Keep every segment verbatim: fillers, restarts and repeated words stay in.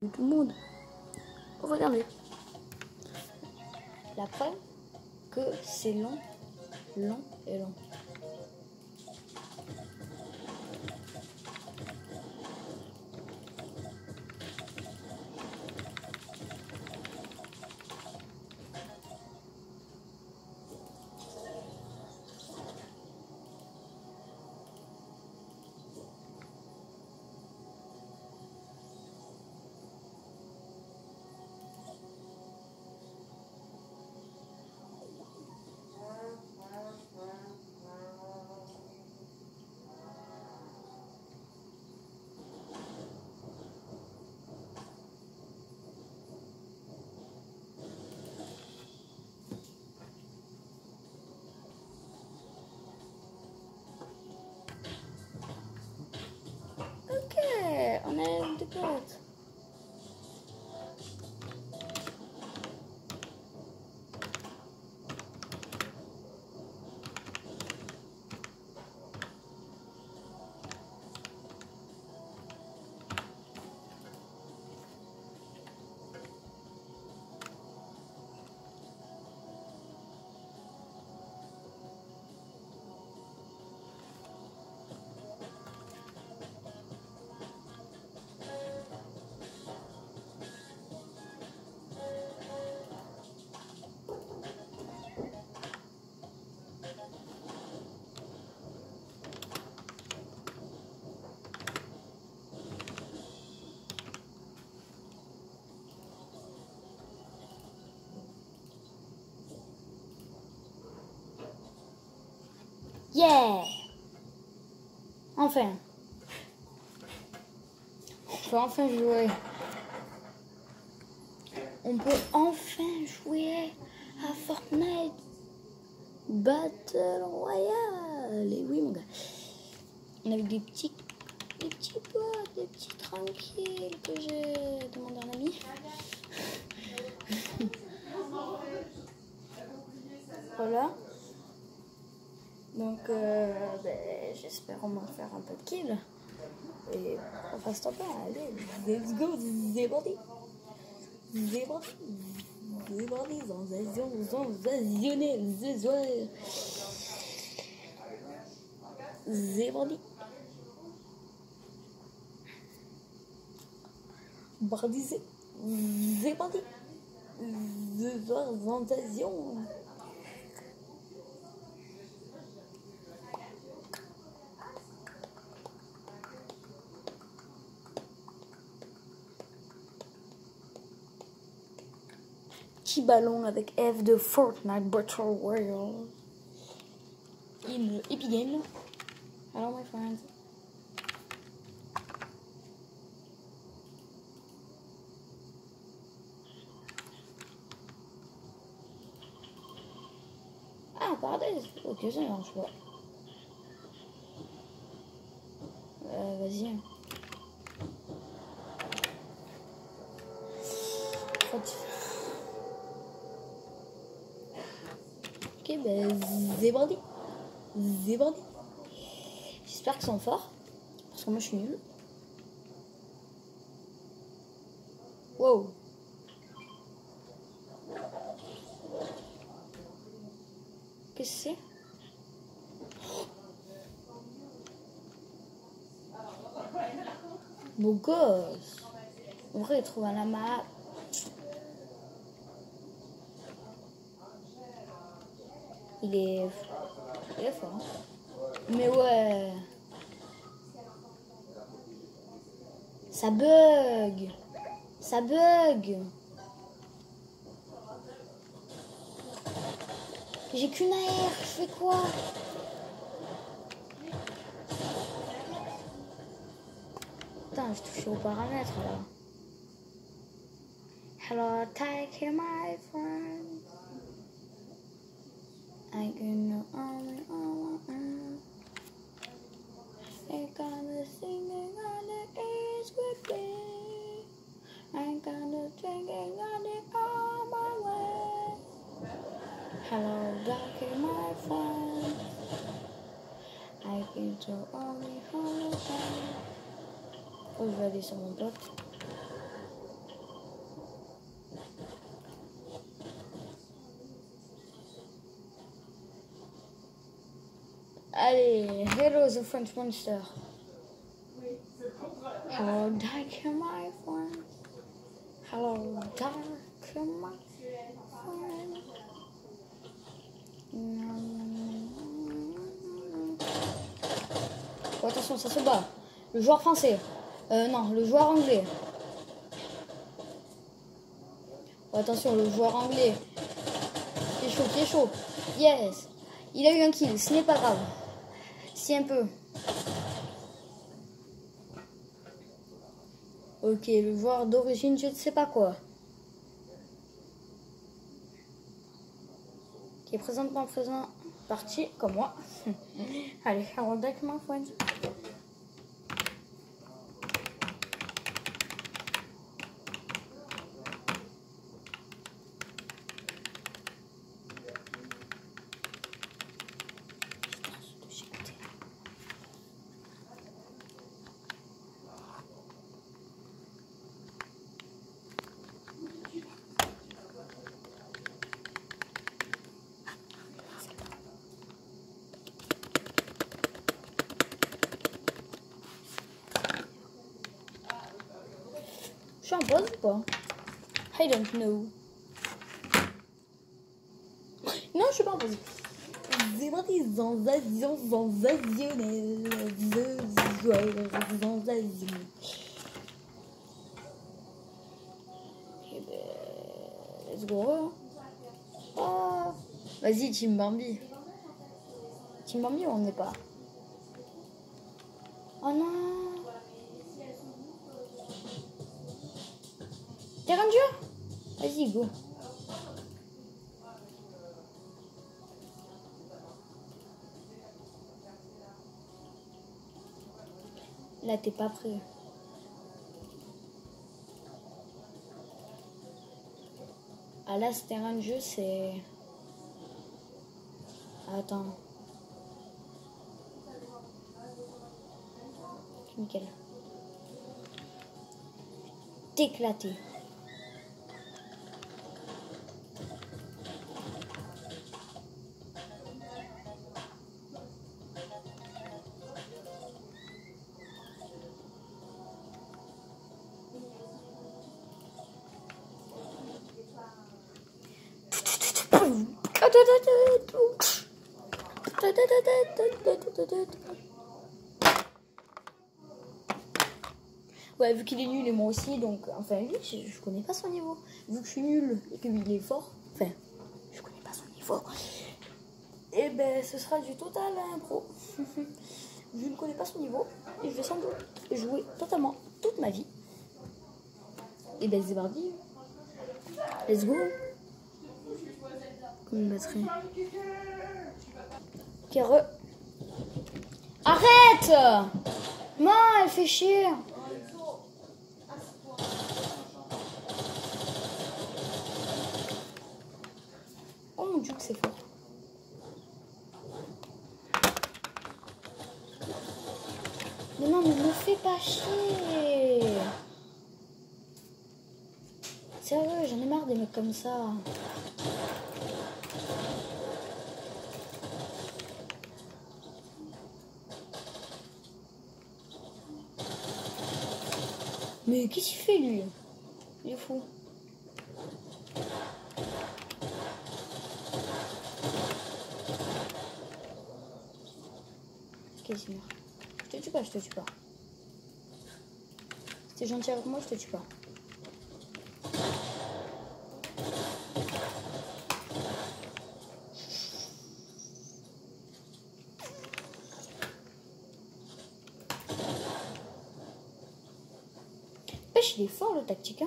tout le monde. Regardez. La preuve que c'est long, long et long. Ok, on est de côte. Yeah! Enfin. On peut enfin jouer. On peut enfin jouer à Fortnite Battle Royale. Et oui, mon gars. On avait des petits, des petits potes, des petits tranquilles que j'ai demandé à un ami. Voilà. Donc, euh, ben, j'espère au moins faire un peu de kill. Et on fasse temps pas. Allez, let's go, c'est parti. C'est parti. C'est parti. Sensation, sensationnel ce soir. C'est parti. Parti, c'est. C'est parti. Ce soir, sensation. Petit ballon avec F de Fortnite Battle Royale. In Epic Game. Hello my friends. Ah, paradise. Ok, ça marche pas. Euh, vas-y. Ok, ben, c'est parti. C'est parti. J'espère qu'ils sont forts. Parce que moi, je suis nulle. Wow. Qu'est-ce que c'est? Beau gosse. En vrai, il trouve un lama. Il est... Il est fort. Hein. Mais ouais. Ça bug. Ça bug. J'ai qu'une A R. Je fais quoi? Putain, je touche au paramètre là. Hello, take it, my friend. I can know only all I am. I got the singing on the ears with me. I got the drinking on the all my way. Hello, take it, my friend. I can do only all I am. Oh, je vais aller sur mon pote. Allez, hello the French monster. Hello dark my friend. Hello dark my friend. Oh, attention, ça se bat. Le joueur français. Euh, non, le joueur anglais. Oh, attention, le joueur anglais. Qui est chaud, qui est chaud. Yes. Il a eu un kill, ce n'est pas grave. Si un peu. Ok, le joueur d'origine, je ne sais pas quoi. Qui est présentement présent parti comme moi. Allez, hello deck my friend. Je suis en pause ou pas? I don't know. Non, je suis pas en pause. C'est parti, sensation sensationnelle. The joie sensation. Et ben, let's go. Hein. Oh. Vas-y, Team Bambi. Team Bambi, on n'est pas. Oh non. Terrain de jeu? Vas-y, go. Là, t'es pas prêt. Ah là, ce terrain de jeu, c'est... Attends. Nickel. T'éclater. Ouais, vu qu'il est nul et moi aussi, donc enfin lui, je, je connais pas son niveau. Vu que je suis nul et qu'il est fort, enfin, je connais pas son niveau. Et ben, ce sera du total impro. Je ne connais pas son niveau et je vais sans doute jouer totalement toute ma vie. Et ben, c'est parti. Let's go. Comme une batterie. Ok, re. Arrête! Non, elle fait chier. Oh mon dieu que c'est fort. Mais non, mais me fais pas chier. Sérieux, j'en ai marre des mecs comme ça. Mais qu'est-ce qu'il fait lui? Il est fou. Ok, c'est mort. Je te tue pas, je te tue pas. Si t'es gentil avec moi, je te tue pas. Pêche, il est fort le tactique, hein.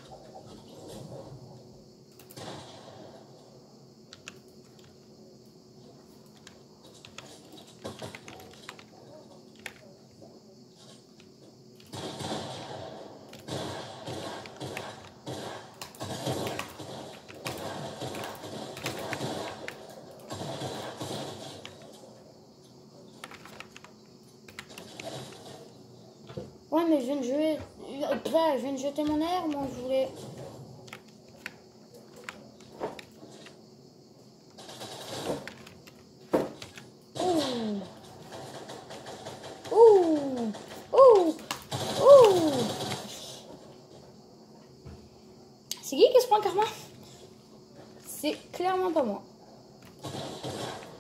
Ouais, mais je viens de jouer. Là, je viens de jeter mon air, moi je voulais. Oh. C'est clairement pas moi.